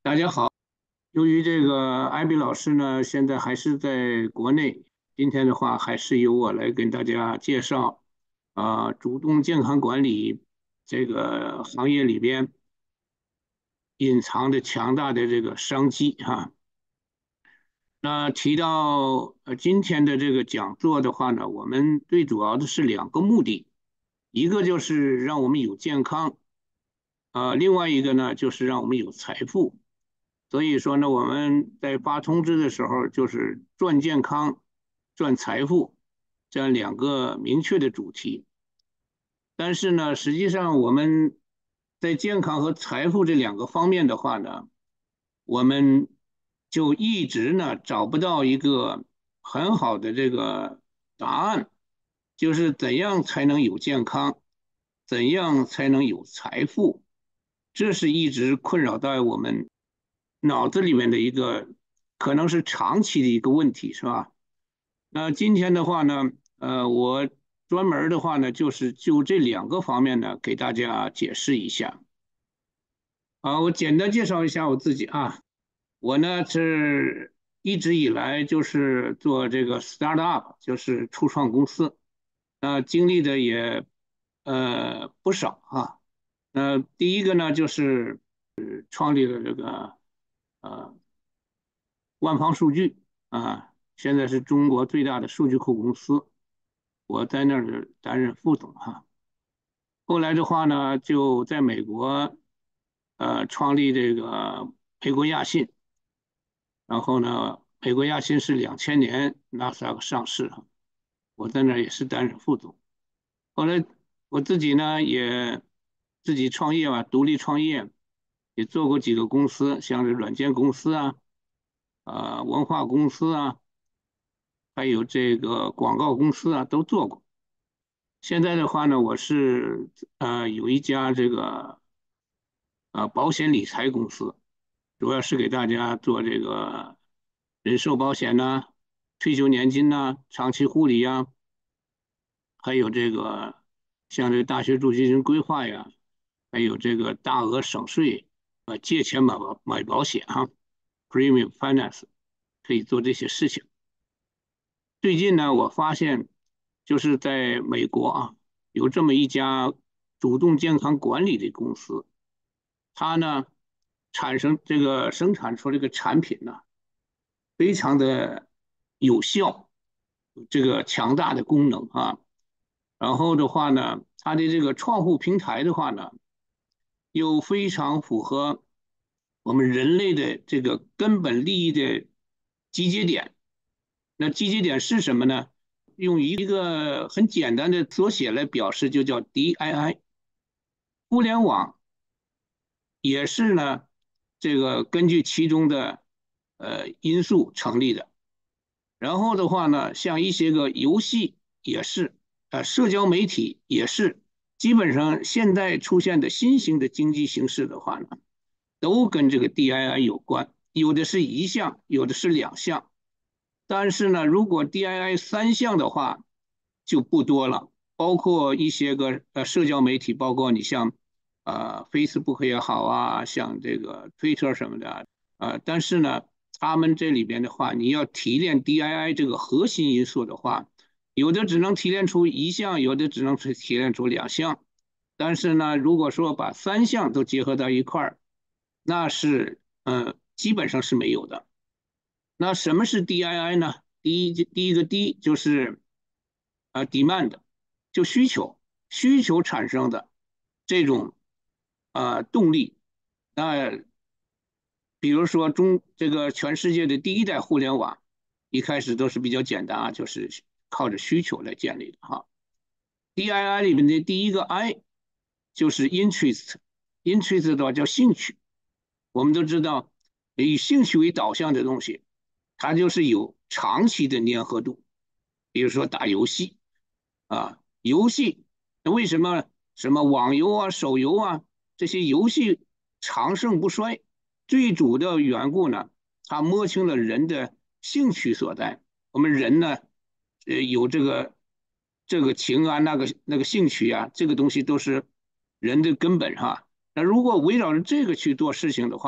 大家好，由于这个艾比老师呢，现在还是在国内，今天的话还是由我来跟大家介绍主动健康管理这个行业里边隐藏的强大的这个商机哈。那提到今天的这个讲座的话呢，我们最主要的是两个目的，一个就是让我们有健康，另外一个呢就是让我们有财富。所以说呢，我们在发通知的时候，就是赚健康、赚财富这样两个明确的主题。但是呢，实际上我们在健康和财富这两个方面的话呢，我们就一直呢找不到一个很好的这个答案，就是怎样才能有健康，怎样才能有财富，这是一直困扰在我们脑子里面的一个可能是长期的一个问题，是吧？那今天的话呢，我专门的话呢，就是就这两个方面呢，给大家解释一下。我简单介绍一下我自己啊，我呢是一直以来就是做这个 startup，就是初创公司，经历的也不少啊。第一个呢就是创立了这个呃万方数据现在是中国最大的数据库公司，我在那儿担任副总哈。后来的话呢，就在美国创立这个美国亚信，然后呢，美国亚信是2000年纳斯达克上市的，我在那儿也是担任副总。后来我自己呢也自己创业嘛，独立创业，也做过几个公司，像是软件公司文化公司还有这个广告公司都做过。现在的话呢，我是有一家这个保险理财公司，主要是给大家做这个人寿保险呐、退休年金呐、长期护理呀，还有这个像这个大学助学金规划呀，还有这个大额省税，借钱买保险，premium finance 可以做这些事情。最近呢，我发现就是在美国有这么一家主动健康管理的公司，它呢生产出这个产品呢，非常的有效，这个强大的功能然后的话呢，它的这个创户平台的话呢，又非常符合我们人类的这个根本利益的集结点。那集结点是什么呢？用一个很简单的缩写来表示，就叫 DII。互联网也是呢，这个根据其中的因素成立的。然后的话呢，像一些个游戏也是，社交媒体也是，基本上现在出现的新型的经济形式的话呢，都跟这个 DII 有关，有的是一项，有的是两项。但是呢，如果 DII 3项的话，就不多了，包括一些个社交媒体，包括你像Facebook 也好像这个 Twitter 什么的但是呢，他们这里边的话，你要提炼 DII 这个核心因素的话，有的只能提炼出一项，有的只能提炼出两项。但是呢，如果说把3项都结合到一块儿，那是基本上是没有的。那什么是 DII 呢？第一个 D 就是demand，就需求产生的这种动力。那比如说这个全世界的第一代互联网，一开始都是比较简单就是靠着需求来建立的DII 里面的第一个 I 就是 interest 的话叫兴趣。我们都知道，以兴趣为导向的东西，它就是有长期的粘合度。比如说打游戏游戏为什么什么网游手游这些游戏长盛不衰？最主的缘故呢，它摸清了人的兴趣所在。我们人呢，有这个情那个兴趣这个东西都是人的根本那如果围绕着这个去做事情的话，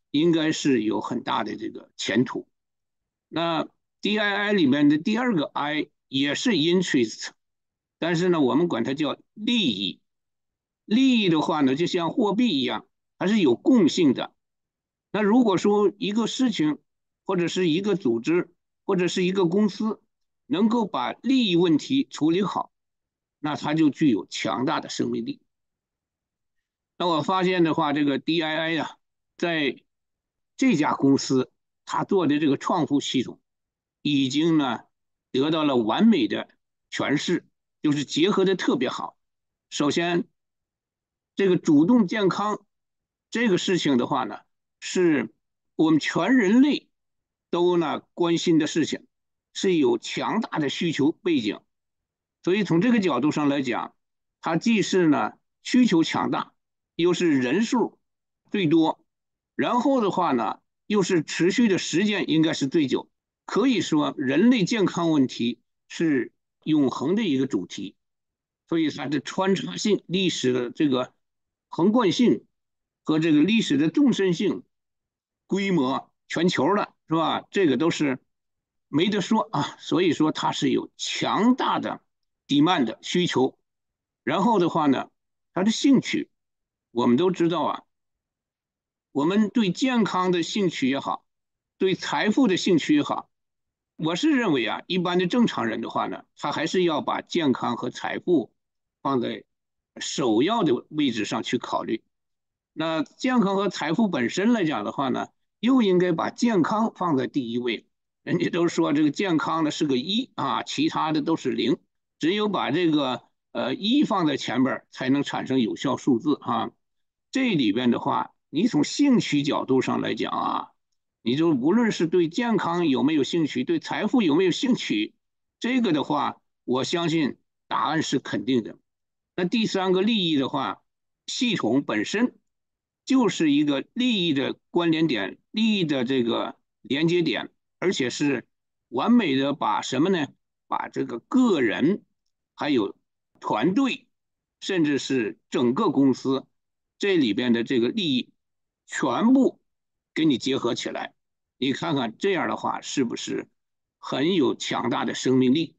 应该是有很大的这个前途。那 DII 里面的第二个 I 也是 interest，但是呢，我们管它叫利益。利益的话呢，就像货币一样，它是有共性的。那如果说一个事情，或者是一个组织，或者是一个公司，能够把利益问题处理好，那它就具有强大的生命力。那我发现的话，这个 DII 呀、在这家公司它做的这个创富系统，已经呢得到了完美的诠释，就是结合的特别好。首先，这个主动健康这个事情的话呢，是我们全人类都呢关心的事情，是有强大的需求背景，所以从这个角度上来讲，它既是呢需求强大，又是人数最多，然后的话呢，又是持续的时间应该是最久，可以说人类健康问题是永恒的一个主题。所以它的穿插性、历史的这个横贯性和这个历史的纵深性、规模全球的是吧？这个都是没得说啊。所以说它是有强大的 demand 需求。然后的话呢，它的兴趣，我们都知道啊，我们对健康的兴趣也好，对财富的兴趣也好，我是认为啊，一般的正常人的话呢，他还是要把健康和财富放在首要的位置上去考虑。那健康和财富本身来讲的话呢，又应该把健康放在第一位。人家都说这个健康呢是个一啊，其他的都是零，只有把这个一放在前边才能产生有效数字啊。这里边的话，你从兴趣角度上来讲啊，你就无论是对健康有没有兴趣，对财富有没有兴趣，这个的话，我相信答案是肯定的。那第三个利益的话，系统本身就是一个利益的关联点，利益的这个连接点，而且是完美的把什么呢？把这个个人，还有团队，甚至是整个公司这里边的这个利益，全部给你结合起来。你看看这样的话，是不是很有强大的生命力？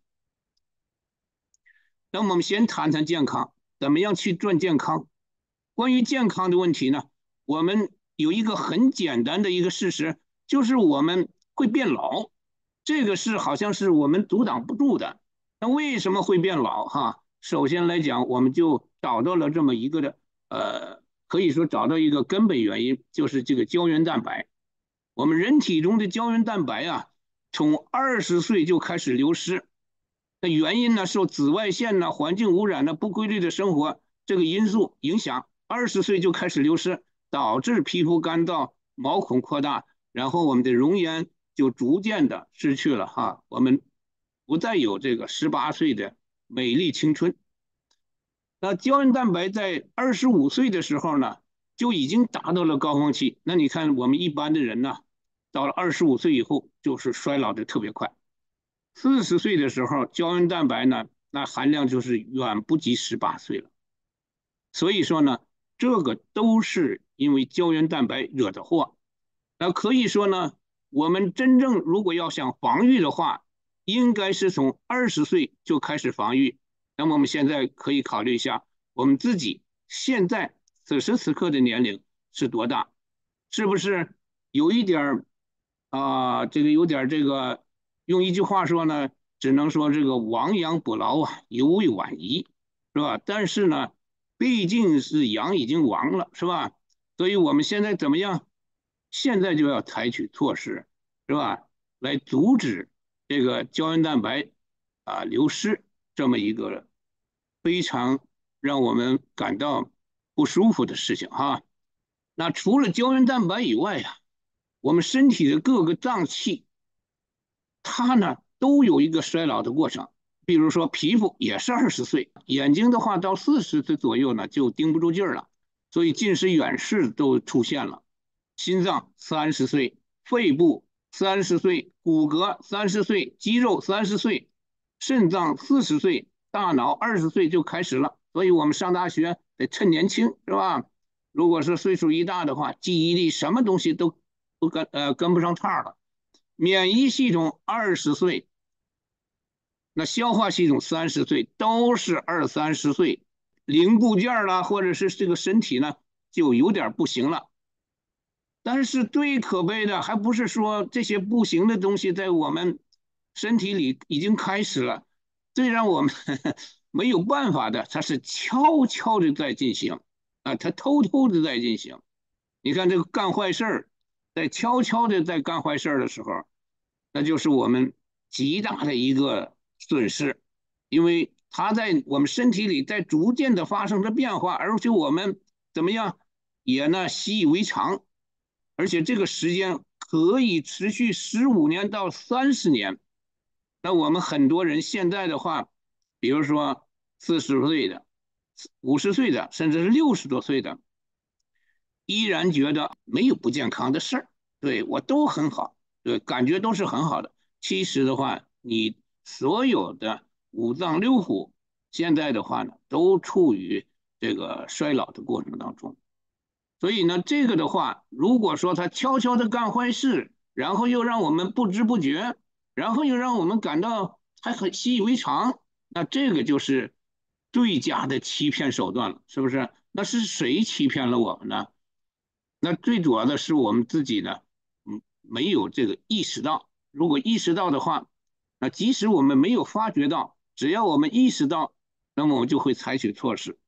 那我们先谈谈健康，怎么样去赚健康？关于健康的问题呢，我们有一个很简单的一个事实，就是我们会变老，这个是好像是我们阻挡不住的。那为什么会变老？哈，首先来讲，我们就找到了这么一个的，可以说找到一个根本原因，就是这个胶原蛋白。我们人体中的胶原蛋白啊，从20岁就开始流失。那原因呢，受紫外线呢、环境污染的不规律的生活这个因素影响，20岁就开始流失，导致皮肤干燥、毛孔扩大，然后我们的容颜就逐渐的失去了哈，我们不再有这个18岁的美丽青春。那胶原蛋白在25岁的时候呢，就已经达到了高峰期。那你看我们一般的人呢，到了25岁以后，就是衰老的特别快。40岁的时候，胶原蛋白呢，那含量就是远不及18岁了。所以说呢，这个都是因为胶原蛋白惹的祸。那可以说呢，我们真正如果要想防御的话，应该是从20岁就开始防御。那么我们现在可以考虑一下，我们自己现在此时此刻的年龄是多大？是不是有一点这个有点这个，用一句话说呢，只能说这个亡羊补牢啊，犹未晚矣，是吧？但是呢，毕竟是羊已经亡了，是吧？所以我们现在怎么样？现在就要采取措施，是吧？来阻止这个胶原蛋白流失这么一个非常让我们感到不舒服的事情哈。那除了胶原蛋白以外呀，我们身体的各个脏器，它呢都有一个衰老的过程。比如说皮肤也是20岁，眼睛的话到40岁左右呢就盯不住劲儿了，所以近视、远视都出现了。心脏30岁，肺部30岁，骨骼30岁，肌肉30岁，肾脏40岁，大脑20岁就开始了。所以我们上大学得趁年轻，是吧？ 如果是岁数一大的话，记忆力什么东西都跟不上趟了。免疫系统20岁，那消化系统30岁，都是20、30岁，零部件啦，或者是这个身体呢，就有点不行了。但是最可悲的还不是说这些不行的东西在我们身体里已经开始了，最让我们没有办法的，它是悄悄的在进行啊，它偷偷的在进行。你看这个干坏事儿，在悄悄的在干坏事儿的时候，那就是我们极大的一个损失，因为它在我们身体里在逐渐的发生着变化，而且我们怎么样也呢习以为常，而且这个时间可以持续15年到30年。那我们很多人现在的话，比如说40岁的、50岁的，甚至是60多岁的，依然觉得没有不健康的事儿，对我都很好，对，感觉都是很好的。其实的话，你所有的5脏6腑现在的话呢，都处于这个衰老的过程当中。所以呢，这个的话，如果说他悄悄的干坏事，然后又让我们不知不觉，然后又让我们感到还很习以为常，那这个就是最佳的欺骗手段了，是不是？那是谁欺骗了我们呢？那最主要的是我们自己呢，没有这个意识到。如果意识到的话，那即使我们没有发觉到，只要我们意识到，那么我们就会采取措施。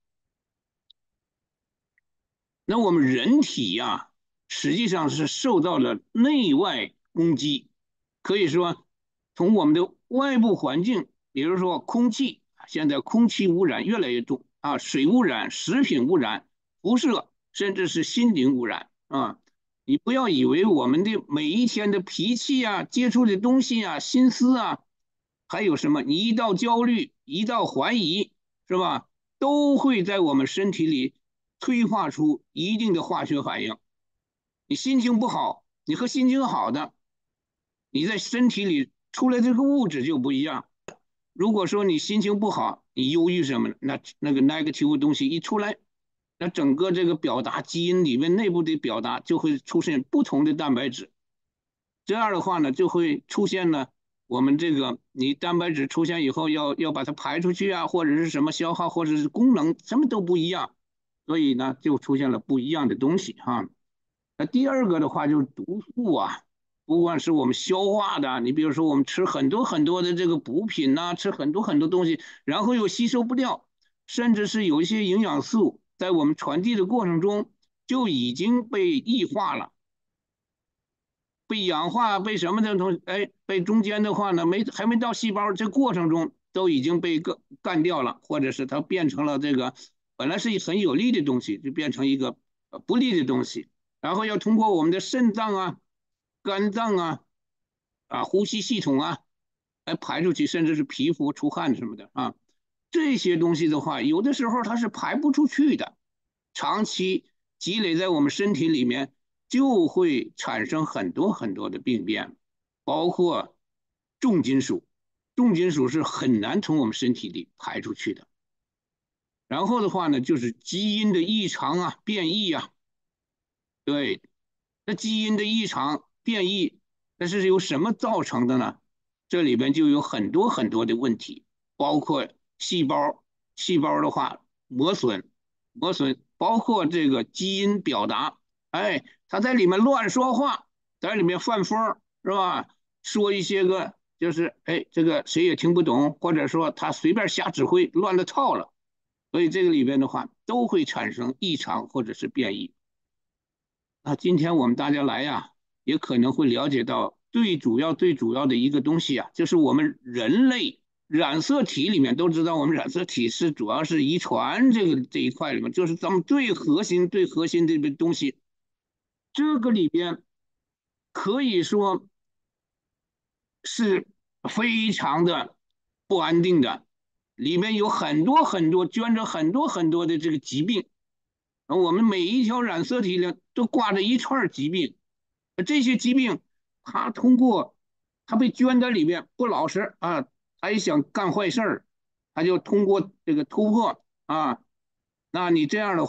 那我们人体呀，实际上是受到了内外攻击，可以说从我们的外部环境，比如说空气，现在空气污染越来越重啊，水污染、食品污染、辐射，甚至是心灵污染啊。你不要以为我们的每一天的脾气啊、接触的东西啊、心思啊，还有什么，你一到焦虑，一到怀疑，是吧？都会在我们身体里催化出一定的化学反应。你心情不好，你和心情好的，你在身体里出来这个物质就不一样。如果说你心情不好，你忧郁什么，那个 negative 东西一出来，那整个这个表达基因里面内部的表达就会出现不同的蛋白质。这样的话呢，就会出现呢，我们这个你蛋白质出现以后要把它排出去啊，或者是什么消耗，或者是功能，什么都不一样，所以呢，就出现了不一样的东西哈。那第二个的话就是毒素啊，不管是我们消化的，你比如说我们吃很多很多的这个补品呐、吃很多很多东西，然后又吸收不掉，甚至是有一些营养素在我们传递的过程中就已经被异化了。被氧化，被什么的东西，哎，被中间的话呢，还没到细胞，这过程中都已经被干掉了，或者是它变成了这个本来是很有利的东西，就变成一个不利的东西，然后要通过我们的肾脏啊、肝脏呼吸系统啊来排出去，甚至是皮肤出汗什么的啊，这些东西的话，有的时候它是排不出去的，长期积累在我们身体里面。就会产生很多很多的病变，包括重金属。重金属是很难从我们身体里排出去的。然后的话呢，就是基因的异常啊、变异啊。对，那基因的异常变异，那是由什么造成的呢？这里边就有很多很多的问题，包括细胞的话磨损，包括这个基因表达，哎，他在里面乱说话，在里面犯疯是吧？说一些个就是哎，这个谁也听不懂，或者说他随便瞎指挥，乱了套了，所以这个里边的话都会产生异常或者是变异。那今天我们大家来呀，也可能会了解到最主要的一个东西啊，就是我们人类染色体里面都知道，我们染色体是主要是遗传这一块里面，就是咱们最核心的东西。这个里边可以说是非常的不安定的，里面有很多很多捐着很多很多的这个疾病，我们每一条染色体里都挂着一串疾病，这些疾病它通过它被圈在里面不老实啊，他也想干坏事儿，他就通过这个突破啊，那你这样的话，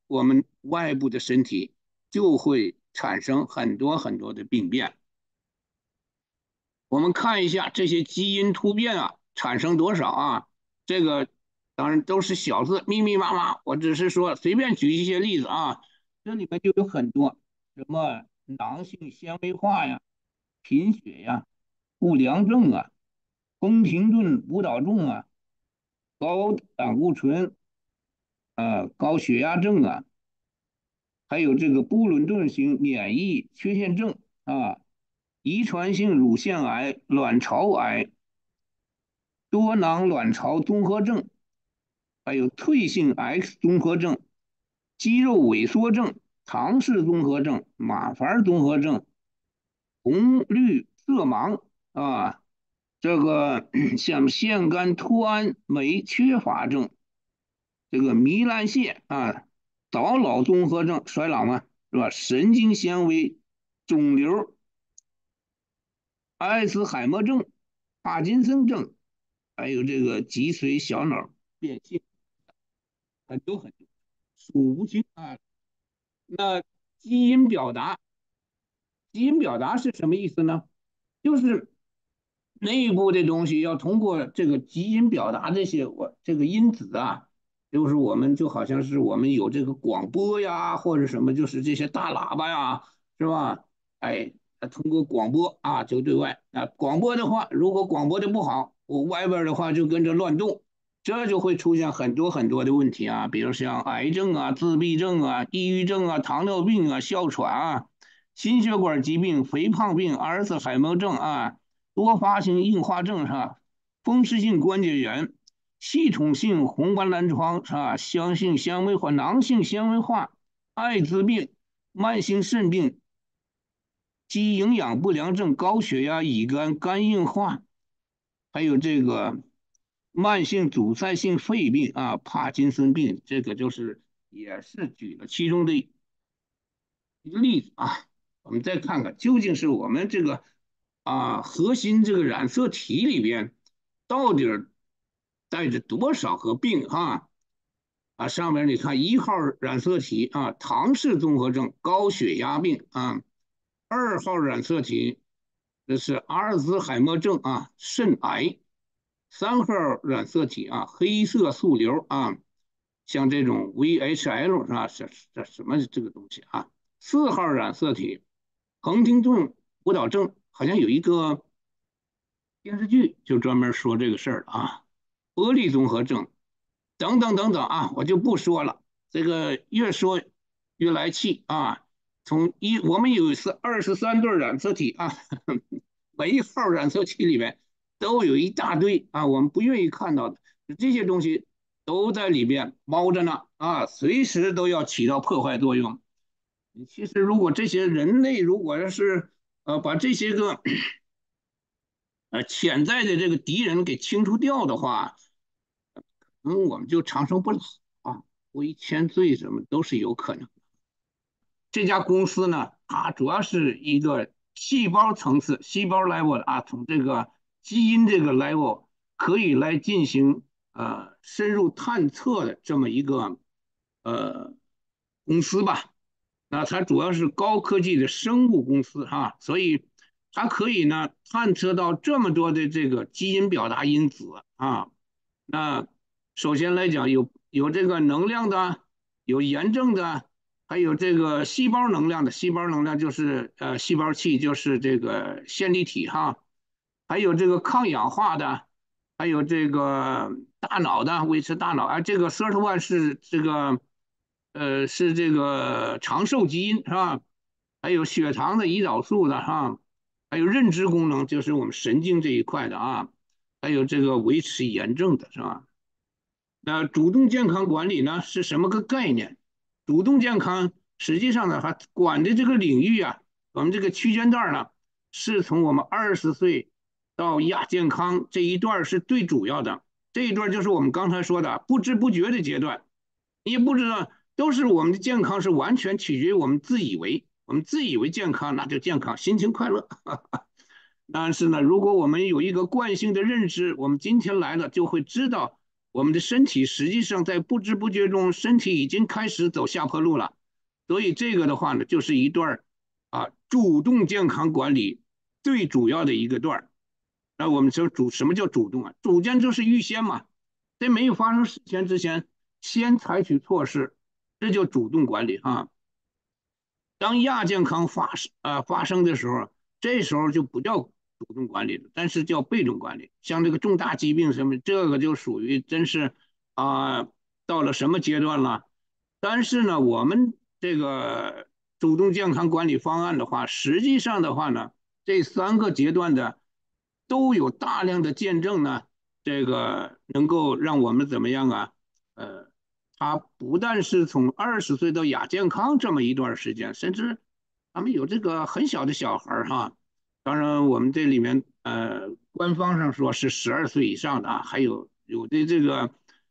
我们外部的身体就会产生很多很多的病变。我们看一下这些基因突变啊，产生多少啊？这个当然都是小字，密密麻麻。我只是说随便举一些例子啊，这里面就有很多，什么囊性纤维化呀、贫血呀、不良症啊、宫廷顿舞蹈症啊、高胆固醇高血压症啊，还有这个布伦顿型免疫缺陷症啊、遗传性乳腺癌、卵巢癌、多囊卵巢综合症，还有退性 X 综合症、肌肉萎缩症、唐氏综合症、马凡综合症、红绿色盲啊，这个像腺苷脱氨酶缺乏症，这个糜烂腺啊、早老综合症、衰老嘛，是吧？神经纤维肿瘤、阿尔茨海默症、帕金森症，还有这个脊髓小脑变性，很多很多，数不清啊。那基因表达，基因表达是什么意思呢？就是内部的东西要通过这个基因表达这个因子啊，就是我们就好像是我们有这个广播呀，或者什么，就是这些大喇叭呀，是吧？哎，通过广播啊就对外啊，广播的话，如果广播的不好，我外边的话就跟着乱动，这就会出现很多很多的问题啊，比如像癌症啊、自闭症啊、抑郁症啊、糖尿病啊、哮喘啊、心血管疾病、肥胖病、阿尔茨海默症啊、多发性硬化症是吧？风湿性关节炎、系统性红斑狼疮是吧？腔性纤维化、囊性纤维化、艾滋病、慢性肾病、肌营养不良症、高血压、乙肝、肝硬化，还有这个慢性阻塞性肺病啊、帕金森病，这个就是也是举了其中的一个例子啊。我们再看看究竟是我们这个核心这个染色体里边到底带着多少个病上面你看1号染色体啊，唐氏综合症、高血压病啊；2号染色体这是阿尔兹海默症啊，肾癌；3号染色体啊，黑色素瘤啊，像这种 VHL 是吧？这什么这个东西啊？4号染色体亨廷顿舞蹈症，好像有一个电视剧就专门说这个事儿啊，玻璃综合症等等等等啊，我就不说了，这个越说越来气啊。我们有23对染色体啊，每一号染色体里面都有一大堆啊，我们不愿意看到的这些东西都在里边猫着呢啊，随时都要起到破坏作用。其实如果这些人类如果要是把这些个潜在的这个敌人给清除掉的话，我们就长生不老啊，微千岁什么都是有可能。这家公司呢，它主要是一个细胞层次、细胞 level 啊，从这个基因这个 level 可以来进行深入探测的这么一个呃公司吧。那它主要是高科技的生物公司所以它可以呢探测到这么多的这个基因表达因子啊。那首先来讲，有这个能量的，有炎症的，还有这个细胞能量的。细胞能量就是细胞器，就是这个线粒体还有这个抗氧化的，还有这个大脑的，维持大脑。这个 31是这个是这个长寿基因是吧？还有血糖的胰岛素的还有认知功能，就是我们神经这一块的还有这个维持炎症的是吧？那主动健康管理呢是什么个概念？主动健康实际上呢，它管的这个领域我们这个区间段呢，是从我们20岁到亚健康这一段是最主要的。这一段就是我们刚才说的不知不觉的阶段，你也不知道，都是我们的健康是完全取决于我们自以为，我们自以为健康，那就健康，心情快乐。但是呢，如果我们有一个惯性的认知，我们今天来了就会知道。 我们的身体实际上在不知不觉中，身体已经开始走下坡路了。所以这个的话呢，就是一段主动健康管理最主要的一个段。那我们说什么叫主动啊？主动就是预先嘛，在没有发生事情之前，先采取措施，这叫主动管理啊。当亚健康发生的时候，这时候就不叫主动管理了，但是叫被动管理。像这个重大疾病什么，这个就属于真是啊、到了什么阶段了？但是呢，我们这个主动健康管理方案的话，实际上的话呢，这三个阶段的都有大量的见证呢，这个能够让我们怎么样啊？呃，他不但是从20岁到亚健康这么一段时间，甚至他们有这个很小的小孩哈。当然，我们这里面官方上说是12岁以上的啊，还有的这个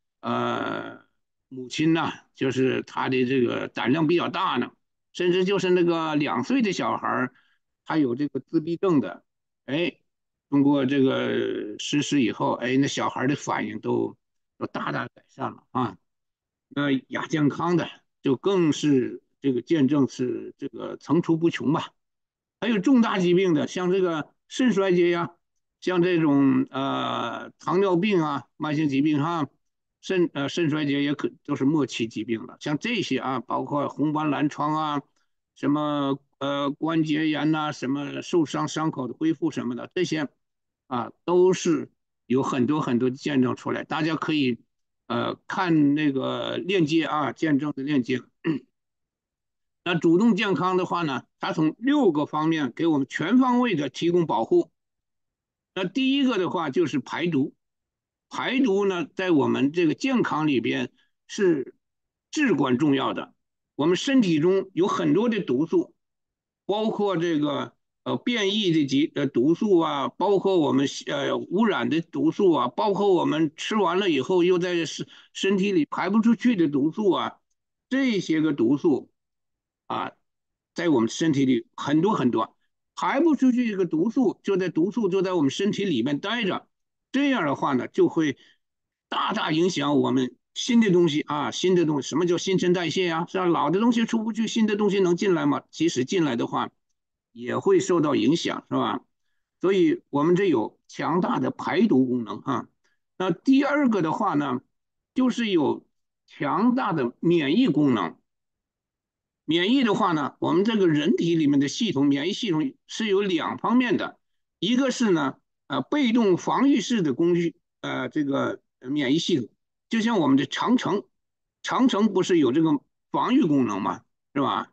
母亲呢，就是他的这个胆量比较大呢，甚至就是那个2岁的小孩他有这个自闭症的，哎，通过这个实施以后，哎，那小孩的反应都大大改善了啊。那亚健康的就更是这个见证是这个层出不穷吧。还有重大疾病的，像这个肾衰竭呀，像这种糖尿病啊，慢性疾病哈，肾衰竭也都是末期疾病了。像这些啊，包括红斑狼疮啊，什么关节炎呐、什么受伤伤口的恢复什么的，这些都是有很多很多见证出来。大家可以看那个链接啊，见证的链接。那主动健康的话呢，它从6个方面给我们全方位的提供保护。那第一个的话就是排毒，排毒呢在我们这个健康里边是至关重要的。我们身体中有很多的毒素，包括这个变异的毒素啊，包括我们污染的毒素啊，包括我们吃完了以后又在身体里排不出去的毒素啊，这些个毒素啊，在我们身体里很多很多，排不出去这个毒素就在我们身体里面待着，这样的话呢，就会大大影响我们新的东西啊，新的东西，什么叫新陈代谢呀？是吧？老的东西出不去，新的东西能进来吗？即使进来的话，也会受到影响，是吧？所以我们这有强大的排毒功能啊。那第二个的话呢，就是有强大的免疫功能。免疫的话呢，我们这个人体里面的免疫系统是有2方面的，一个是呢，被动防御式的工具，这个免疫系统，就像我们的长城，长城不是有这个防御功能吗？是吧？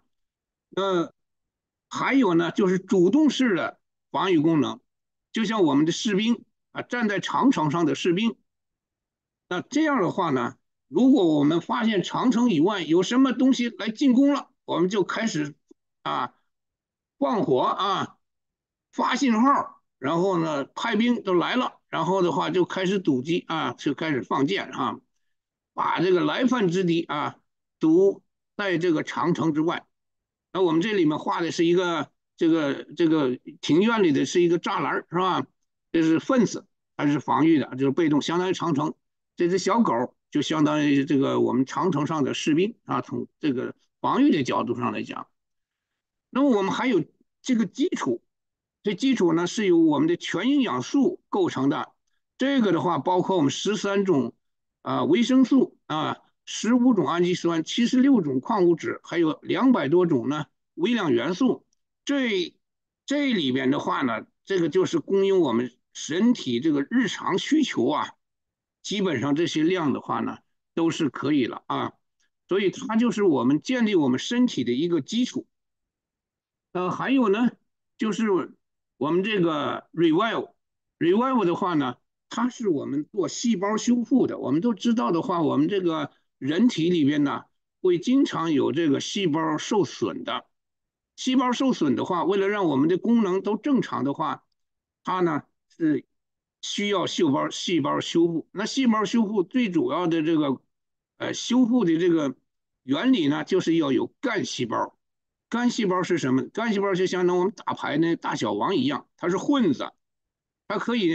还有呢，就是主动式的防御功能，就像我们的士兵站在长城上的士兵，那这样的话呢，如果我们发现长城以外有什么东西来进攻了，我们就开始啊放火啊，发信号，然后呢派兵都来了，然后的话就开始堵击啊，就开始放箭啊，把这个来犯之敌堵在这个长城之外。那我们这里面画的是一个这个庭院里的是一个栅栏是吧？这是 fence，它是防御的，就是被动，相当于长城。这只小狗就相当于这个我们长城上的士兵啊，从这个防御的角度上来讲。那么我们还有这个基础，这基础呢是由我们的全营养素构成的。这个的话包括我们13种维生素15种氨基酸、76种矿物质，还有200多种呢微量元素。这里边的话呢，这个就是供应我们身体这个日常需求基本上这些量的话呢都是可以了啊。所以它就是我们建立我们身体的一个基础。还有呢，就是我们这个 revive 的话呢，它是我们做细胞修复的。我们都知道的话，我们这个人体里边呢，会经常有这个细胞受损的。细胞受损的话，为了让我们的功能都正常的话，它呢是需要细胞修复。那细胞修复最主要的这个修复的这个原理呢，就是要有干细胞。干细胞是什么？干细胞就相当于我们打牌那大小王一样，它是混子，它可以呢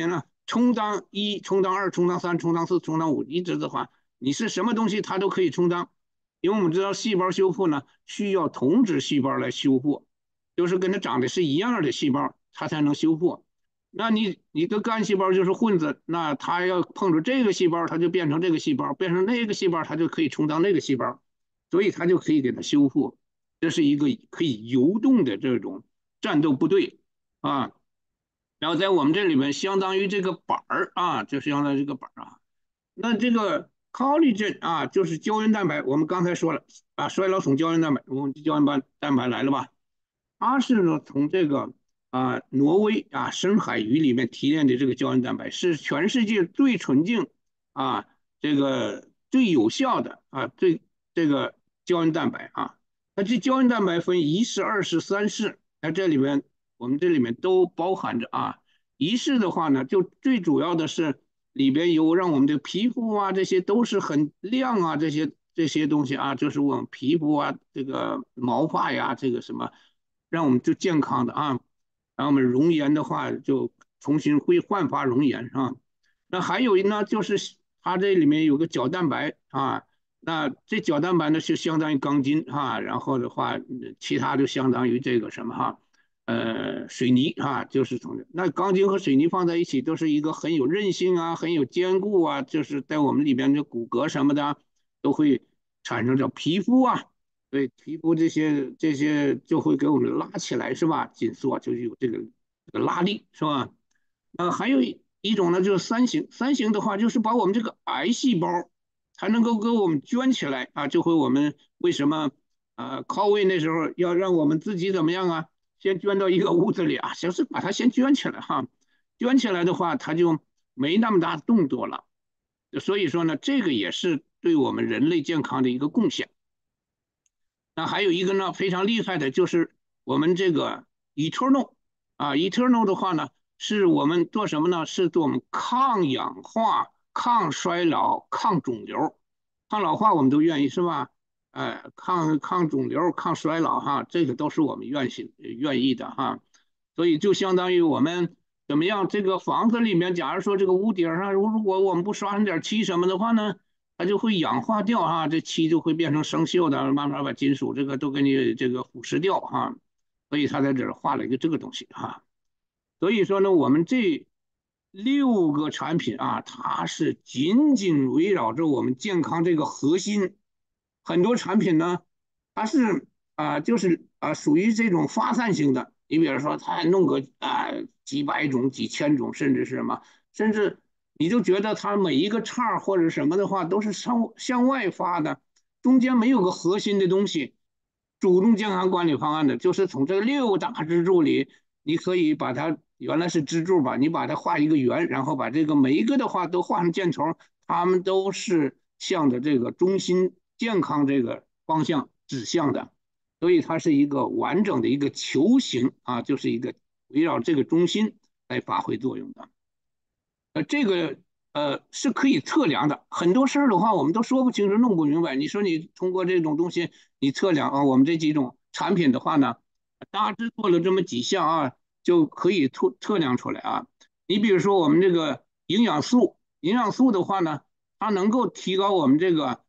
充当一、充当二、充当三、充当四、充当五，一直的话，你是什么东西它都可以充当。因为我们知道细胞修复呢，需要同质细胞来修复，就是跟它长得是一样的细胞，它才能修复。那你的干细胞就是混子，那它要碰着这个细胞，它就变成这个细胞，变成那个细胞，它就可以充当那个细胞，所以它就可以给它修复。这是一个可以游动的这种战斗部队啊。然后在我们这里面，相当于这个板儿啊，就是相当于这个板儿啊。那这个 collagen 啊，就是胶原蛋白，我们刚才说了啊，衰老种胶原蛋白，我们胶原蛋白来了吧？它是呢从这个挪威啊深海鱼里面提炼的这个胶原蛋白，是全世界最纯净啊这个最有效的最这个胶原蛋白啊。那这胶原蛋白分一式、二式、三式，在这里面我们这里面都包含着啊。一式的话呢，就最主要的是里边有让我们的皮肤啊这些都是很亮啊，这些东西啊，就是我们皮肤啊这个毛发呀这个什么。让我们就健康的啊，让我们容颜的话就重新会焕发容颜啊。那还有呢，就是它这里面有个角蛋白啊，那这角蛋白呢就相当于钢筋哈，然后的话，其他就相当于这个什么哈，水泥哈，就是从那钢筋和水泥放在一起，都是一个很有韧性啊，很有坚固啊，就是在我们里边的骨骼什么的都会产生叫皮肤啊。对皮肤这些就会给我们拉起来是吧？紧缩就有这个拉力是吧？还有一种呢，就是三型。三型的话，就是把我们这个癌细胞才能够给我们圈起来啊，就会我们为什么靠位那时候要让我们自己怎么样啊？先圈到一个屋子里啊，先是把它先圈起来哈，圈起来的话，它就没那么大动作了。所以说呢，这个也是对我们人类健康的一个贡献。那还有一个呢，非常厉害的就是我们这个 eternal 啊，eternal 的话呢，是我们做什么呢？是做我们抗氧化、抗衰老、抗肿瘤、抗老化，我们都愿意是吧？抗肿瘤、抗衰老哈，这个都是我们愿意的哈。所以就相当于我们怎么样？这个房子里面，假如说这个屋顶上，如果我们不刷上点漆什么的话呢？它就会氧化掉哈，这漆就会变成生锈的，慢慢把金属这个都给你这个腐蚀掉哈，所以他在这儿画了一个这个东西哈。所以说呢，我们这6个产品啊，它是紧紧围绕着我们健康这个核心。很多产品呢，它是就是属于这种发散性的。你比如说，它弄个几百种、几千种，甚至是什么，甚至你就觉得它每一个叉或者什么的话，都是向外发的，中间没有个核心的东西。主动健康管理方案的，就是从这6大支柱里，你可以把它原来是支柱吧，你把它画一个圆，然后把这个每一个的话都画上箭头，它们都是向着这个中心健康这个方向指向的，所以它是一个完整的一个球形啊，就是一个围绕这个中心来发挥作用的。这个是可以测量的。很多事儿的话，我们都说不清楚、弄不明白。你说你通过这种东西，你测量啊，我们这几种产品的话呢，大致做了这么几项啊，就可以测量出来啊。你比如说我们这个营养素，营养素的话呢，它能够提高我们这个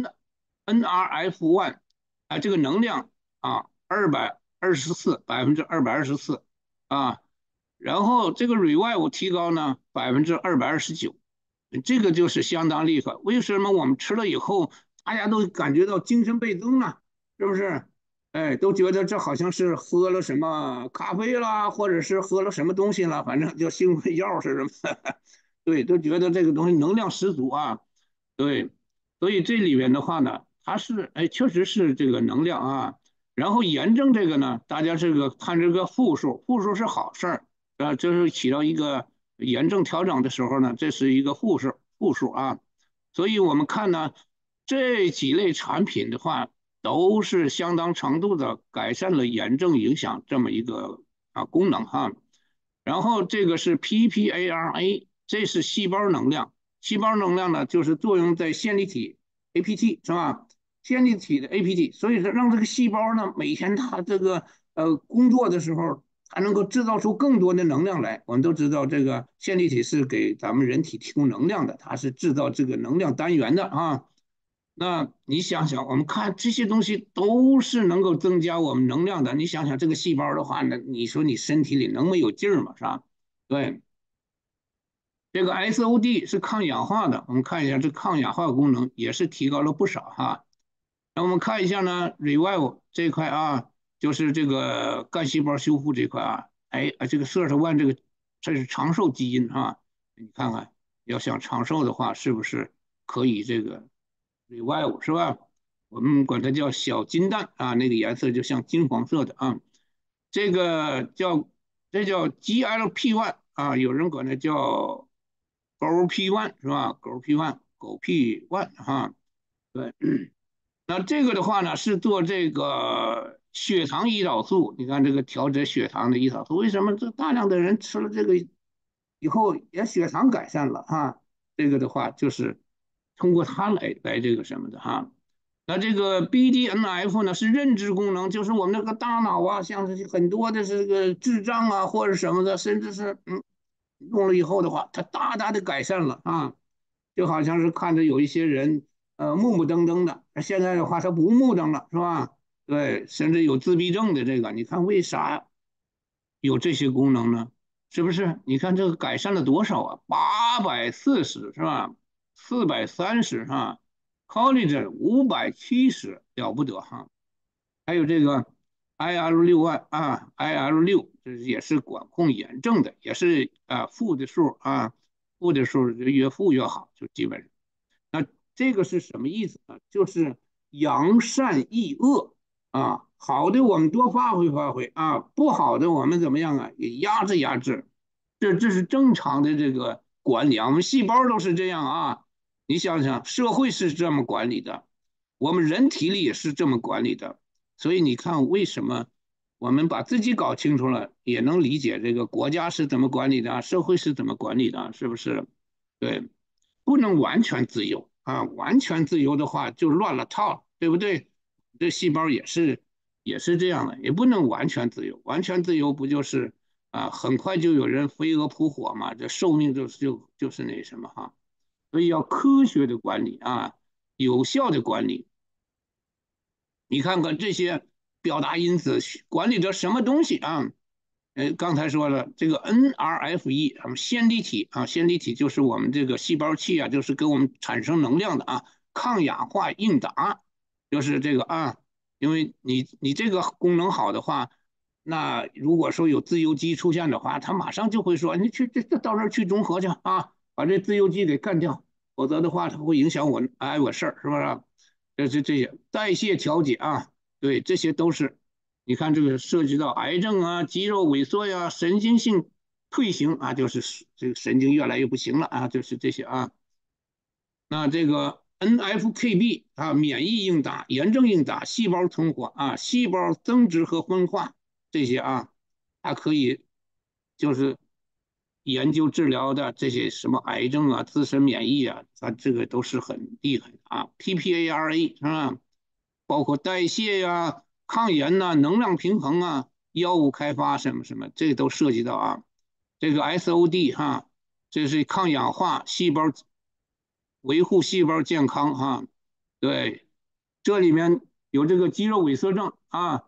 NRF1这个能量224%，224%啊。然后这个 revive 提高呢229%，这个就是相当厉害。为什么我们吃了以后，大家都感觉到精神倍增呢？是不是？哎，都觉得这好像是喝了什么咖啡啦，或者是喝了什么东西了，反正就兴奋药似的。对，都觉得这个东西能量十足啊。对，所以这里边的话呢，它是哎，确实是这个能量啊。然后炎症这个呢，大家这个看这个负数，负数是好事儿。就是起到一个炎症调整的时候呢，这是一个负数啊。所以我们看呢，这几类产品的话，都是相当程度的改善了炎症影响这么一个功能哈。然后这个是 PPARA，这是细胞能量。细胞能量呢，就是作用在线粒体 APT 是吧？线粒体的 APT，所以说让这个细胞呢，每天它这个工作的时候。 它能够制造出更多的能量来。我们都知道，这个线粒体是给咱们人体提供能量的，它是制造这个能量单元的啊。那你想想，我们看这些东西都是能够增加我们能量的。你想想这个细胞的话呢，你说你身体里能没有劲儿吗？是吧？对，这个 SOD 是抗氧化的，我们看一下这抗氧化功能也是提高了不少哈。那我们看一下呢，revive 这一块啊，就是这个干细胞修复这块啊，哎，这个摄氏万这是长寿基因啊，你看看要想长寿的话，是不是可以这个 revive 是吧？我们管它叫小金蛋啊，那个颜色就像金黄色的啊，这个这叫 GLP1啊，有人管它叫狗屁 one 是吧？狗屁 one 狗屁 one 哈，对。那这个的话呢，是做这个血糖胰岛素。你看这个调节血糖的胰岛素，为什么这大量的人吃了这个以后也血糖改善了啊？这个的话就是通过它来这个什么的哈。那这个 BDNF 呢是认知功能，就是我们那个大脑啊，像是很多的这个智障啊或者什么的，甚至是用了以后的话，它大大的改善了啊。就好像是看着有一些人目目瞪瞪的，现在的话他不目瞪了，是吧？对，甚至有自闭症的这个，你看为啥有这些功能呢？是不是？你看这个改善了多少啊？840是吧？430哈，collagen 570了不得哈。还有这个 IL6IL6这也是管控炎症的，也是负的数啊，负的数越负越好，就基本上。那这个是什么意思呢？就是扬善抑恶啊，好的我们多发挥发挥啊，不好的我们怎么样啊，也压制压制，这是正常的这个管理啊，我们细胞都是这样啊，你想想，社会是这么管理的，我们人体里也是这么管理的，所以你看为什么我们把自己搞清楚了，也能理解这个国家是怎么管理的，社会是怎么管理的，是不是？对，不能完全自由啊，完全自由的话就乱了套，对不对？这细胞也是这样的，也不能完全自由，完全自由不就是很快就有人飞蛾扑火嘛，这寿命就是那什么哈，所以要科学的管理啊，有效的管理。你看看这些表达因子管理着什么东西啊？刚才说了这个 NRF1，线粒体啊，线粒体就是我们这个细胞器啊，就是给我们产生能量的啊，抗氧化应答，就是这个啊，因为你这个功能好的话，那如果说有自由基出现的话，它马上就会说你去这到那儿去中和去啊，把这自由基给干掉，否则的话它会影响我事儿，是不是？这些代谢调节啊，对，这些都是你看这个涉及到癌症啊、肌肉萎缩呀、神经性退行啊，就是这个神经越来越不行了啊，就是这些啊。那这个 NFKB 啊，免疫应答、炎症应答、细胞存活啊、细胞增殖和分化这些啊，它可以就是研究治疗的这些什么癌症啊、自身免疫啊，它这个都是很厉害的啊。PPARA 是吧？包括代谢呀、抗炎呐、能量平衡啊、药物开发什么什么，这都涉及到啊。这个 SOD 哈，这是抗氧化细胞维护细胞健康哈，对，这里面有这个肌肉萎缩症啊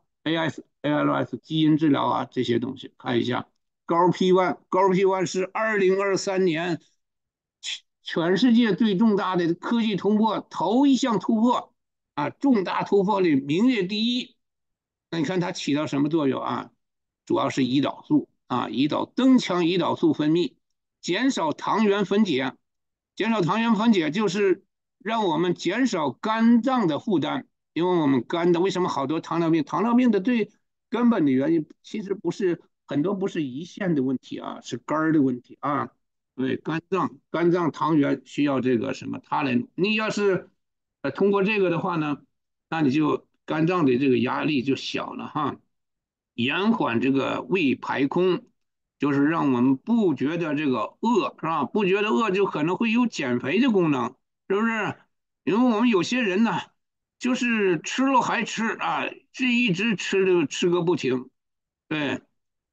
，ALS 基因治疗啊这些东西，看一下高 P1，高 P1是2023年全世界最重大的科技突破，头一项突破啊，重大突破里名列第一。那你看它起到什么作用啊？主要是胰岛素啊，增强胰岛素分泌，减少糖原分解，减少糖原分解就是让我们减少肝脏的负担，因为我们肝的为什么好多糖尿病？糖尿病的最根本的原因其实不是很多不是胰腺的问题啊，是肝儿的问题啊。对，肝脏糖原需要这个什么它来，你要是通过这个的话呢，那你就肝脏的这个压力就小了哈，延缓这个胃排空，就是让我们不觉得这个饿是吧？不觉得饿就可能会有减肥的功能，是不是？因为我们有些人呢，就是吃了还吃啊，这一直吃个不停，对。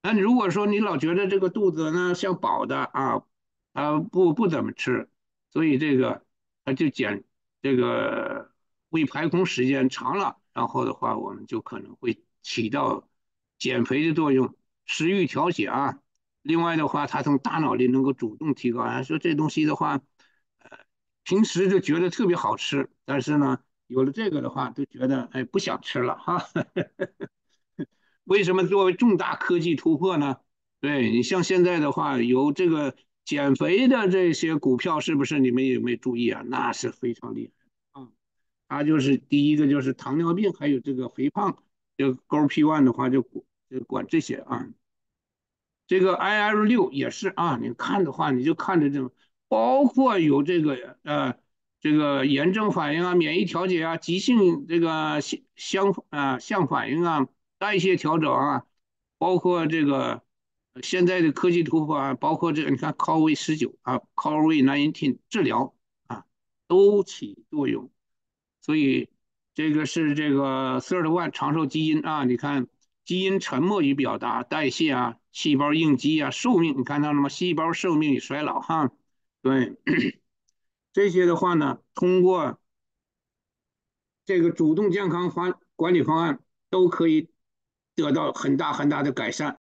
那如果说你老觉得这个肚子呢像饱的啊，不怎么吃，所以这个它就这个胃排空时间长了，然后的话我们就可能会起到减肥的作用，食欲调节啊。另外的话，它从大脑里能够主动提高啊，说这东西的话，平时就觉得特别好吃，但是呢，有了这个的话，就觉得哎不想吃了哈。为什么作为重大科技突破呢？对你像现在的话，有这个减肥的这些股票，是不是你们有没有注意啊？那是非常厉害啊！它就是第一个就是糖尿病，还有这个肥胖，这个 GLP-1的话就管这些啊。这个 IL-6也是啊，你看的话，你就看着这种，包括有这个炎症反应啊、免疫调节啊、急性这个相反应啊、代谢调整啊，包括这个现在的科技突破啊，包括这个你看 COVID-19啊、COVID-19 治疗啊，都起作用。所以这个是这个 THIRD ONE 长寿基因啊，你看基因沉默与表达、代谢啊、细胞应激啊、寿命，你看到了吗？细胞寿命与衰老哈，对这些的话呢，通过这个主动健康管理方案都可以得到很大的改善。